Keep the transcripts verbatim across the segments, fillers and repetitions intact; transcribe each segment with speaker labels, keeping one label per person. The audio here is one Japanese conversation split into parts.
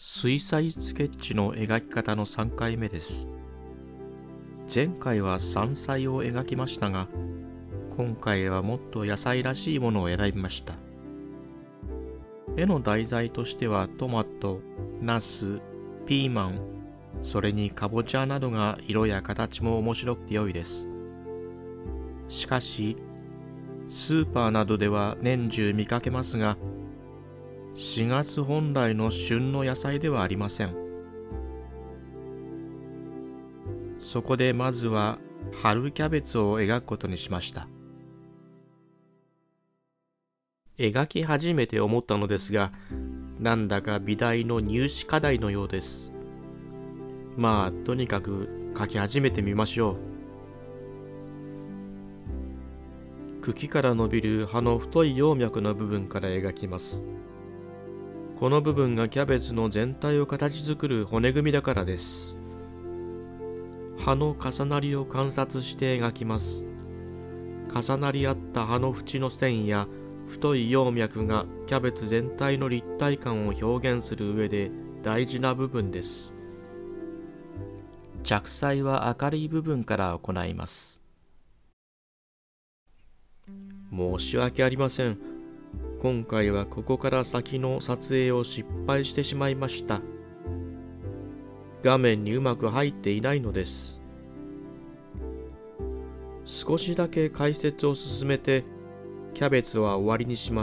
Speaker 1: 水彩スケッチの描き方のさんかいめです。前回は山菜を描きましたが、今回はもっと野菜らしいものを選びました。絵の題材としてはトマト、ナス、ピーマン、それにかぼちゃなどが色や形も面白くて良いです。しかし、スーパーなどでは年中見かけますが、しがつ本来の旬の野菜ではありません。そこでまずは春キャベツを描くことにしました。描き始めて思ったのですが、なんだか美大の入試課題のようです。まあ、とにかく描き始めてみましょう。茎から伸びる葉の太い葉脈の部分から描きます。この部分がキャベツの全体を形作る骨組みだからです。葉の重なりを観察して描きます。重なり合った葉の縁の線や太い葉脈がキャベツ全体の立体感を表現する上で大事な部分です。着彩は明るい部分から行います。申し訳ありません。今回はここから先の撮影を失敗してしまいました。画面にうまく入っていないのです。少しだけ解説を進めて、キャベツは終わりにします。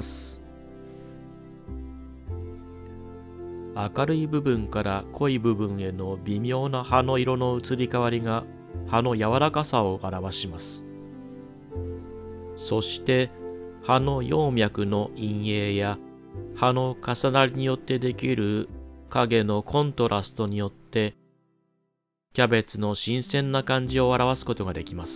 Speaker 1: 明るい部分から濃い部分への微妙な葉の色の移り変わりが葉の柔らかさを表します。そして葉の葉脈の陰影や葉の重なりによってできる影のコントラストによってキャベツの新鮮な感じを表すことができます。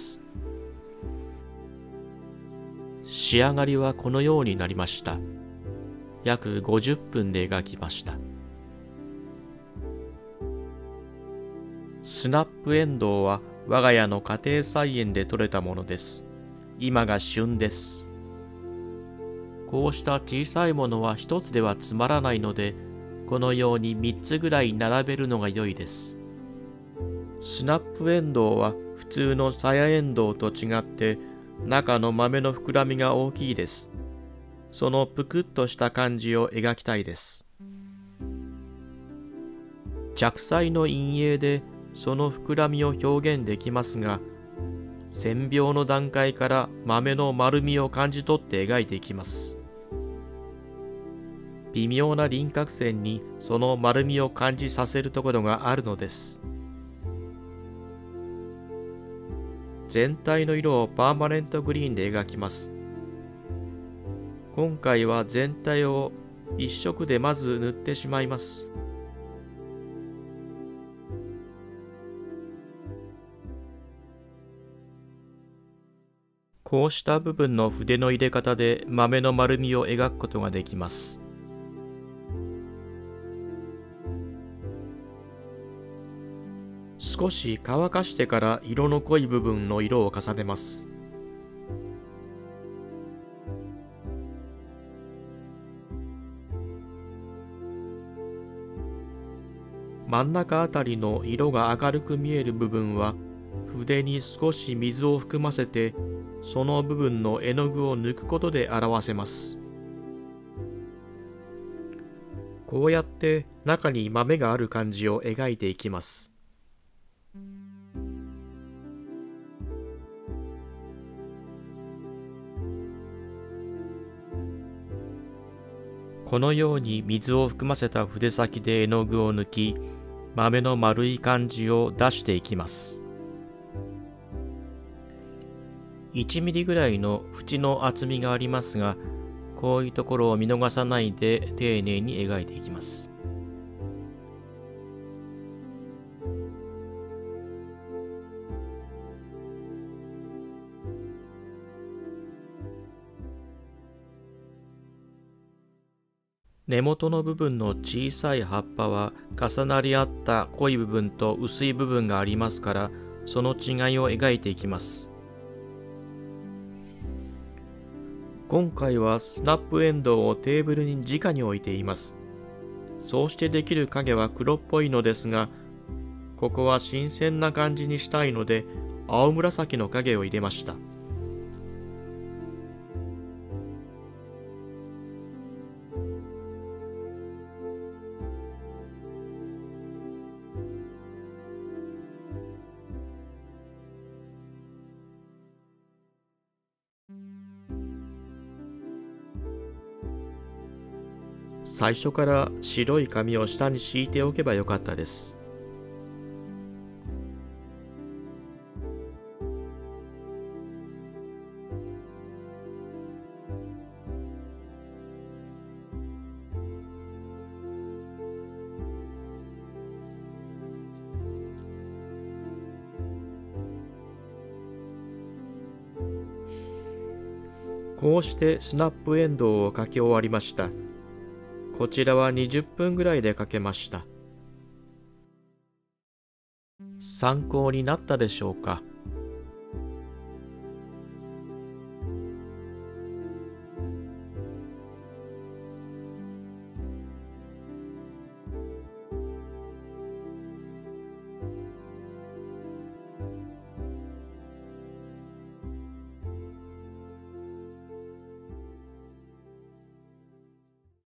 Speaker 1: 仕上がりはこのようになりました。約ごじゅっぷんで描きました。スナップエンドウは我が家の家庭菜園で採れたものです。今が旬です。こうした小さいものは一つではつまらないので、このようにみっつぐらい並べるのが良いです。スナップエンドウは普通のさやエンドウと違って、中の豆の膨らみが大きいです。そのぷくっとした感じを描きたいです。着彩の陰影でその膨らみを表現できますが、線描の段階から豆の丸みを感じ取って描いていきます。微妙な輪郭線にその丸みを感じさせるところがあるのです。全体の色をパーマネントグリーンで描きます。今回は全体を一色でまず塗ってしまいます。こうした部分の筆の入れ方で豆の丸みを描くことができます。少し乾かしてから色の濃い部分の色を重ねます。真ん中あたりの色が明るく見える部分は筆に少し水を含ませて、その部分の絵の具を抜くことで表せます。こうやって中に豆がある感じを描いていきます。このように水を含ませた筆先で絵の具を抜き、豆の丸い感じを出していきます。いちミリぐらいの縁の厚みがありますが、こういうところを見逃さないで丁寧に描いていきます。根元の部分の小さい葉っぱは重なり合った濃い部分と薄い部分がありますから、その違いを描いていきます。今回はスナップエンドウをテーブルに直に置いています。 そうしてできる影は黒っぽいのですが、ここは新鮮な感じにしたいので、青紫の影を入れました。最初から白い紙を下に敷いておけばよかったです。こうしてスナップエンドウを描き終わりました。こちらはにじゅっぷんぐらいで描けました。参考になったでしょうか。